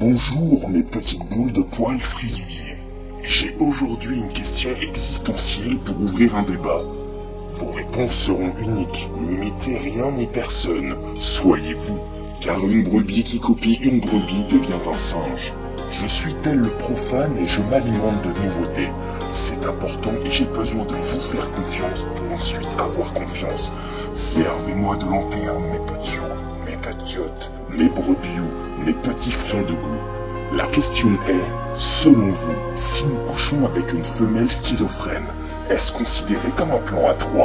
Bonjour mes petites boules de poils frisouillés. J'ai aujourd'hui une question existentielle pour ouvrir un débat. Vos réponses seront uniques, n'imitez rien ni personne, soyez-vous, car une brebis qui copie une brebis devient un singe. Je suis tel le profane et je m'alimente de nouveautés. C'est important et j'ai besoin de vous faire confiance pour ensuite avoir confiance. Servez-moi de lanterne, mes petits, mes petiotes, mes brebious, mes petits frais de goût. La question est, selon vous, si nous couchons avec une femelle schizophrène, est-ce considéré comme un plan à trois ?